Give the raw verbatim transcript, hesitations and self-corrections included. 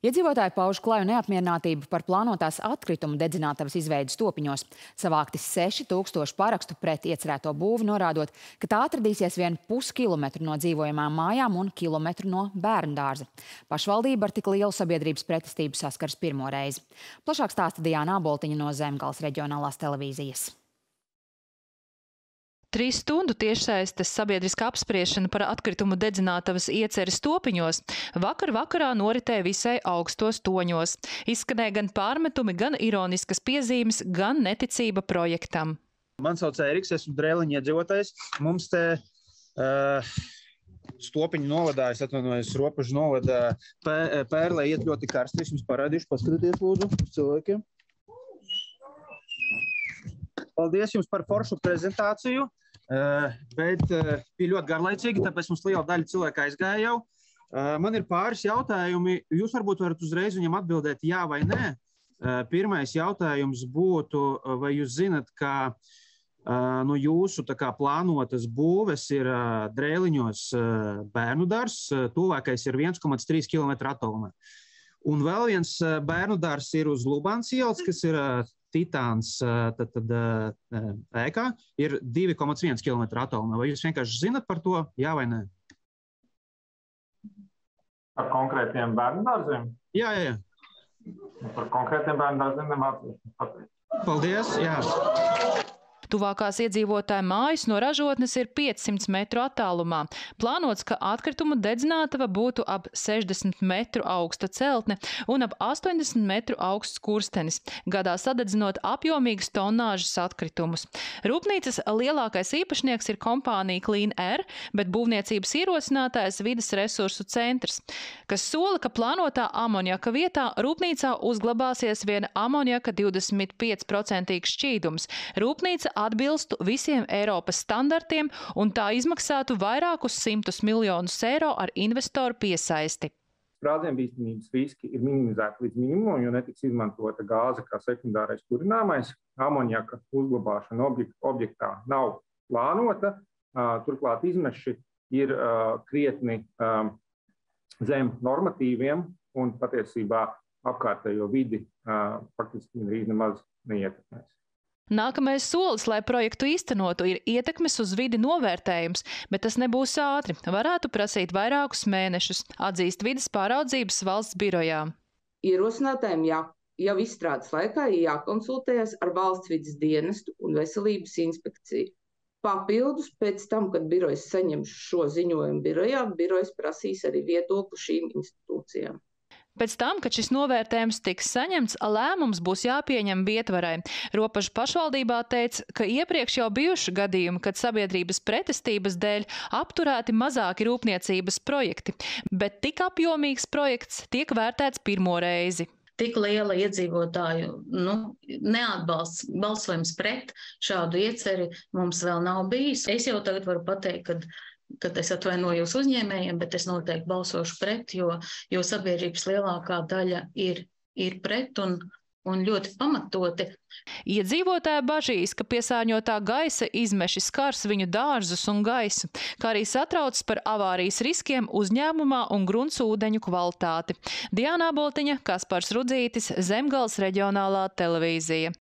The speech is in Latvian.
Iedzīvotāji pauž klaju neapmierinātību par plānotās atkritumu dedzinātavas izveides Topiņos. Savākti seši tūkstoši parakstu pret iecerēto būvi, norādot, ka tā atradīsies vien puskilometru no dzīvojamām mājām un kilometru no bērndārza. Pašvaldība ar tik lielu sabiedrības pretestību saskars pirmo reizi. Plašāk stāsta Diāna Aboltiņa no Zemgales reģionālās televīzijas. Trīs stundu tiešsaistes sabiedriska apspriešana par atkritumu dedzinātavas ieceres Topiņos vakar vakarā noritēja visai augstos toņos. Izskanēja gan pārmetumi, gan ironiskas piezīmes, gan neticība projektam. Man sauc Eriks, esmu Drēliņa iedzīvotājs. Mums te uh, Topiņu novadā, es atvainojos, Ropažu novadā pērlē iet ļoti karsti. Es jums parādīšu, paskatieties lūdzu uz cilvēkiem. Paldies jums par foršu prezentāciju. Uh, bet uh, bija ļoti garlaicīgi, tāpēc mums liela daļa cilvēka aizgāja jau. Uh, man ir pāris jautājumi. Jūs varbūt varat uzreiz viņam atbildēt jā vai nē. Uh, pirmais jautājums būtu, vai jūs zinat, ka uh, no jūsu tā kā plānotas būves ir uh, Drēliņos uh, bērnu dārzs, uh, tuvākais ir viens komats trīs kilometru attālumā. Un vēl viens uh, bērnu dārzs ir uz Lubānas ielas, kas ir uh, Titāns tad, tad, ēkā, ir divi komats viens kilometru attālumā. Vai jūs vienkārši zinat par to, jā vai nē? Par konkrētiem bērnu dārziem? Jā, jā, jā. Par konkrētiem bērnu dārziem nemācīšu pateikt. Paldies, jā. Tuvākās iedzīvotāju mājas no ražotnes ir piecsimt metru attālumā. Plānots, ka atkritumu dedzinātava būtu ap sešdesmit metru augsta celtne un ap astoņdesmit metru augsts skurstenis, gadā sadedzinot apjomīgas tonnāžas atkritumus. Rūpnīcas lielākais īpašnieks ir kompānija Clean Air, bet būvniecības ierosinātājs Vides resursu centrs, kas sola, ka plānotā amoniaka vietā rūpnīcā uzglabāsies vien amoniaka divdesmit pieci procenti šķīdums. Rūpnīca atbilstu visiem Eiropas standartiem un tā izmaksātu vairākus simtus miljonus eiro ar investoru piesaisti. Sprādzienbīstamības riski ir minimizēti līdz minimumam, jo netiks izmantota gāze kā sekundārais kurināmais. Amoniaka uzglabāšana objektā nav plānota, turklāt izmeši ir krietni zem normatīviem un patiesībā apkārtējo vidi faktiski arī nemaz neietekmēs. Nākamais solis, lai projektu īstenotu, ir ietekmes uz vidi novērtējums, bet tas nebūs ātri. Varētu prasīt vairākus mēnešus, atzīst vides pāraudzības valsts birojā. Ierosinātājiem jā, jau izstrādes laikā jākonsultējas ar valsts vides dienestu un veselības inspekciju. Papildus pēc tam, kad birojas saņems šo ziņojumu birojā, birojas prasīs arī viedokli šīm institūcijām. Pēc tam, kad šis novērtējums tiks saņemts, lēmums būs jāpieņem Vietvarai. Ropažu pašvaldībā teica, ka iepriekš jau bijuši gadījumi, kad sabiedrības pretestības dēļ apturēti mazāki rūpniecības projekti, bet tik apjomīgs projekts tiek vērtēts pirmo reizi. Tik liela iedzīvotāju nu, neatbalsts, balsojums pret šādu ieceri mums vēl nav bijis. Es jau tagad varu pateikt, kad kad es atvainojos uzņēmējiem, bet es noteikti balsošu pret, jo, jo sabiedrības lielākā daļa ir, ir pret un, un ļoti pamatoti. Iedzīvotāji bažīs, ka piesārņotā gaisa izmeši skars viņu dārzus un gaisu, kā arī satraucas par avārijas riskiem uzņēmumā un gruntsūdeņu kvalitāti. Diāna Aboltiņa, Kaspars Rudzītis, Zemgales reģionālā televīzija.